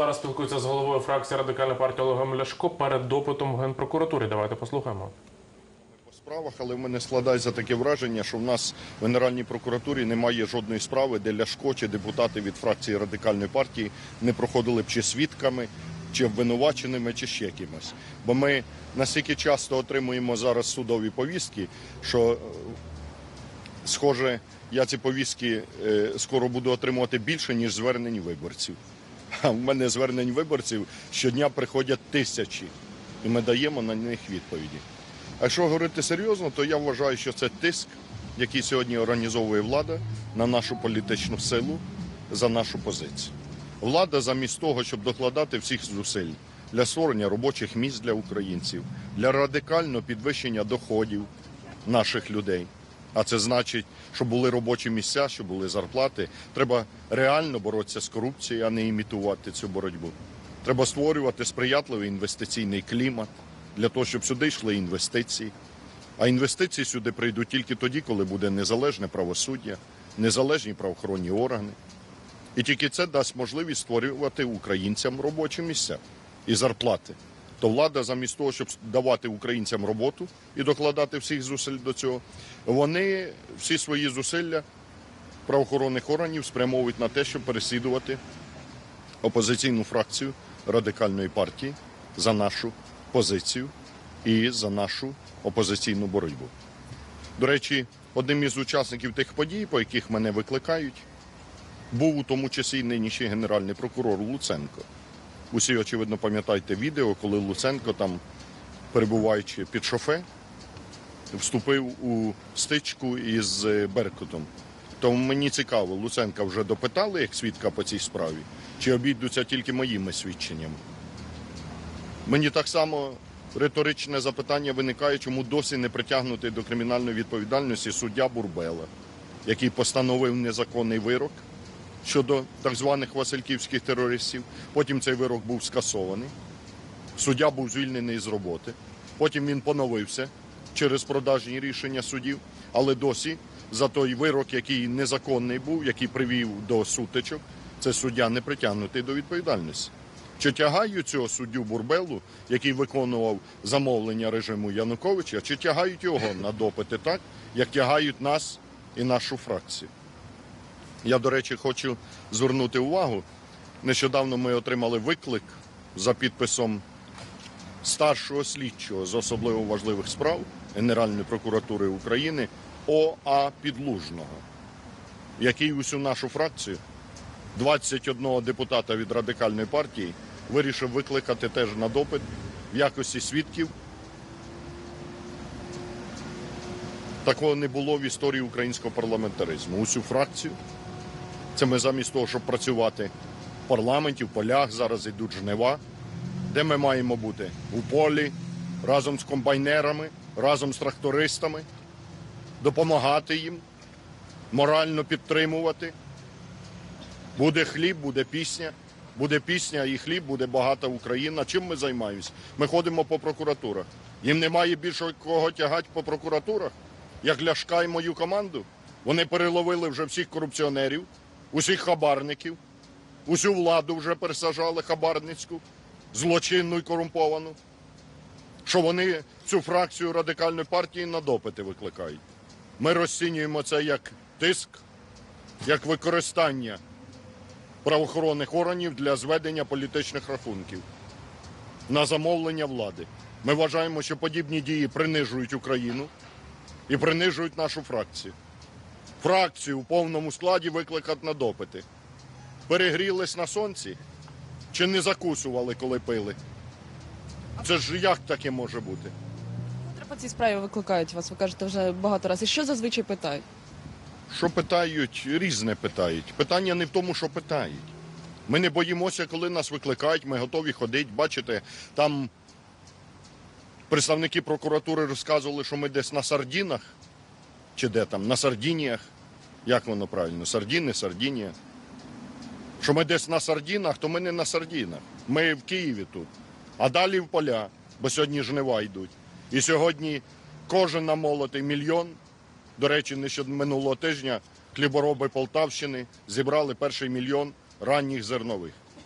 Зараз спілкується з головою фракції Радикальної партії Олегом Ляшко перед допитом в Генпрокуратурі. Давайте послухаємо. По справах, але в мене складається таке враження, що в нас в Генеральній прокуратурі немає жодної справи, де Ляшко чи депутати від фракції Радикальної партії не проходили б чи свідками, чи обвинуваченими, чи ще кимось. Бо ми настільки часто отримуємо зараз судові повістки, що, схоже, я ці повістки скоро буду отримувати більше, ніж звернень виборців. А в мене звернень виборців щодня приходять тисячі, і ми даємо на них відповіді. А якщо говорити серйозно, то я вважаю, що це тиск, який сьогодні організовує влада на нашу політичну силу за нашу позицію. Влада замість того, щоб докладати всіх зусиль для створення робочих місць для українців, для радикального підвищення доходів наших людей, а це значить, щоб були робочі місця, щоб були зарплати, треба реально боротися з корупцією, а не імітувати цю боротьбу. Треба створювати сприятливий інвестиційний клімат, для того, щоб сюди йшли інвестиції. А інвестиції сюди прийдуть тільки тоді, коли буде незалежне правосуддя, незалежні правоохоронні органи. І тільки це дасть можливість створювати українцям робочі місця і зарплати. То влада замість того, щоб давати українцям роботу і докладати всіх зусиль до цього, вони всі свої зусилля правоохоронних органів спрямовують на те, щоб переслідувати опозиційну фракцію Радикальної партії за нашу позицію і за нашу опозиційну боротьбу. До речі, одним із учасників тих подій, по яких мене викликають, був у тому часі нинішній генеральний прокурор Луценко. Усі, очевидно, пам'ятаєте відео, коли Луценко, там, перебуваючи під шофе, вступив у стичку із Беркутом. Тому мені цікаво, Луценка вже допитали як свідка по цій справі, чи обійдуться тільки моїми свідченнями? Мені так само риторичне запитання виникає, чому досі не притягнутий до кримінальної відповідальності суддя Бурбела, який постановив незаконний вирок щодо так званих васильківських терористів. Потім цей вирок був скасований, суддя був звільнений з роботи, потім він поновився через продажні рішення судів, але досі за той вирок, який незаконний був, який привів до сутичок, цей суддя не притягнутий до відповідальності. Чи тягають цього суддю Бурбелу, який виконував замовлення режиму Януковича, чи тягають його на допити так, як тягають нас і нашу фракцію? Я, до речі, хочу звернути увагу. Нещодавно ми отримали виклик за підписом старшого слідчого з особливо важливих справ Генеральної прокуратури України О.А. Підлужного, який усю нашу фракцію, 21 депутата від Радикальної партії, вирішив викликати теж на допит в якості свідків. Такого не було в історії українського парламентаризму. Усю фракцію. Це ми замість того, щоб працювати в парламенті, в полях, зараз йдуть жнива. Де ми маємо бути? У полі, разом з комбайнерами, разом з трактористами, допомагати їм, морально підтримувати. Буде хліб, буде пісня. Буде пісня і хліб, буде багата Україна. Чим ми займаємось? Ми ходимо по прокуратурах. Їм немає більше кого тягати по прокуратурах, як Ляшка і мою команду. Вони переловили вже всіх корупціонерів, усіх хабарників, усю владу вже пересажали хабарницьку, злочинну і корумповану. Що вони цю фракцію Радикальної партії на допити викликають. Ми розцінюємо це як тиск, як використання правоохоронних органів для зведення політичних рахунків на замовлення влади. Ми вважаємо, що подібні дії принижують Україну і принижують нашу фракцію. Фракцію в повному складі викликати на допити. Перегрілись на сонці чи не закусували, коли пили? Це ж як таке може бути? По цій справі викликають вас, ви кажете, вже багато разів. І що зазвичай питають? Що питають? Різне питають. Питання не в тому, що питають. Ми не боїмося, коли нас викликають, ми готові ходити. Бачите, там представники прокуратури розказували, що ми десь на Сардінах, чи де там, на Сардініях. Як воно правильно? Сардіни, Сардінія. Що ми десь на Сардінах, то ми не на Сардінах. Ми в Києві тут. А далі в поля, бо сьогодні жнива йдуть. І сьогодні кожен намолотий мільйон. До речі, минулого тижня хлібороби Полтавщини зібрали перший мільйон ранніх зернових.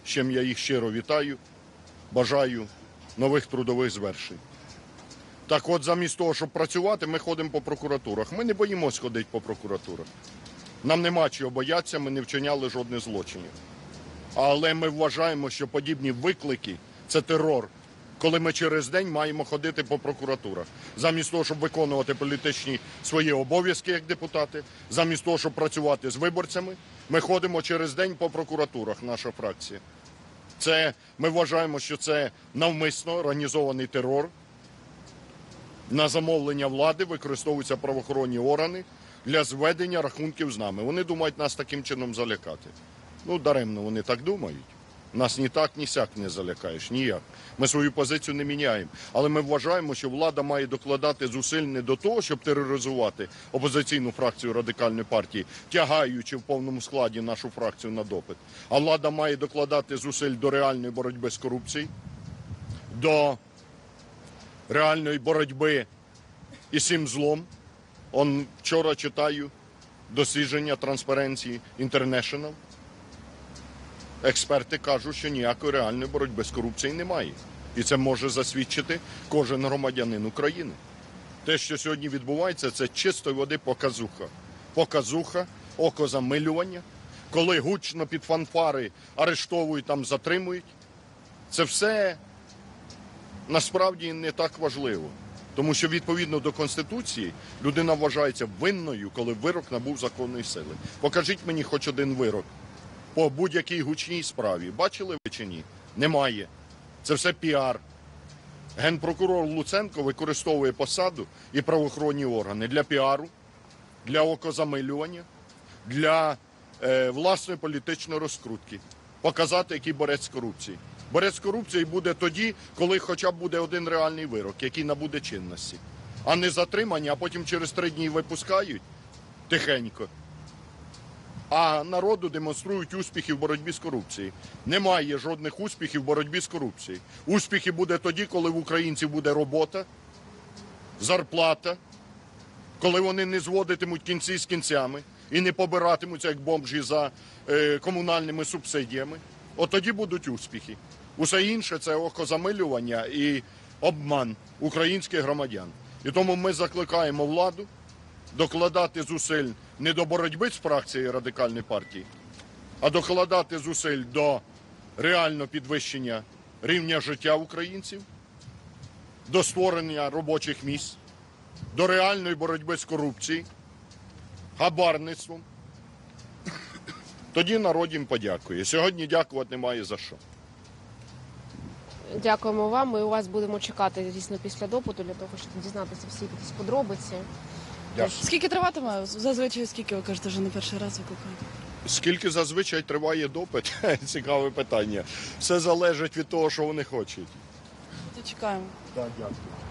з чим я їх щиро вітаю, бажаю нових трудових звершень. Так от, замість того, щоб працювати, ми ходимо по прокуратурах. Ми не боїмось ходити по прокуратурах. Нам нема чого боятися, ми не вчиняли жодних злочинів. Але ми вважаємо, що подібні виклики – це терор, коли ми через день маємо ходити по прокуратурах. Замість того, щоб виконувати політичні свої обов'язки як депутати, замість того, щоб працювати з виборцями, ми ходимо через день по прокуратурах, наша фракція. Ми вважаємо, що це навмисно організований терор. На замовлення влади використовуються правоохоронні органи для зведення рахунків з нами. Вони думають нас таким чином залякати. Даремно вони так думають. Нас ні так, ні сяк не залякаєш, ніяк. Ми свою позицію не міняємо. Але ми вважаємо, що влада має докладати зусиль не до того, щоб тероризувати опозиційну фракцію Радикальної партії, тягаючи в повному складі нашу фракцію на допит. А влада має докладати зусиль до реальної боротьби з корупцією, до реальної боротьби із цим злом. Вчора читаю дослідження Transparency International. Експерти кажуть, що ніякої реальної боротьби з корупцією немає. І це може засвідчити кожен громадянин України. Те, що сьогодні відбувається, це чистої води показуха. Показуха, окозамилювання. Коли гучно під фанфари арештовують, там затримують. Це все насправді не так важливо. Тому що відповідно до Конституції людина вважається винною, коли вирок набув законної сили. Покажіть мені хоч один вирок по будь-якій гучній справі. Бачили ви чи ні? Немає. Це все піар. Генпрокурор Луценко використовує посаду і правоохоронні органи для піару, для окозамилювання, для власної політичної розкрутки. Показати, який борець з корупцією. Борець з корупцією буде тоді, коли хоча б буде один реальний вирок, який набуде чинності. А не затримання, а потім через 3 дні випускають тихенько. А народу демонструють успіхи в боротьбі з корупцією. Немає жодних успіхів в боротьбі з корупцією. Успіхи буде тоді, коли в українців буде робота, зарплата, коли вони не зводитимуть кінці з кінцями і не побиратимуться, як бомжі, за комунальними субсидіями. От тоді будуть успіхи. Усе інше – це окозамилювання і обман українських громадян. І тому ми закликаємо владу докладати зусиль не до боротьби з фракцією Радикальної партії, а докладати зусиль до реального підвищення рівня життя українців, до створення робочих місць, до реальної боротьби з корупцією, хабарництвом. Тоді народ їм подякує. Сьогодні дякувати немає за що. Дякуємо вам. Ми у вас будемо чекати, звісно, після допиту, для того, щоб дізнатися всі якісь подробиці. Дякую. Скільки триватиме? Зазвичай скільки, ви кажете, вже не перший раз викликають? Скільки зазвичай триває допит? Цікаве питання. Все залежить від того, що вони хочуть. То чекаємо. Так, дякую.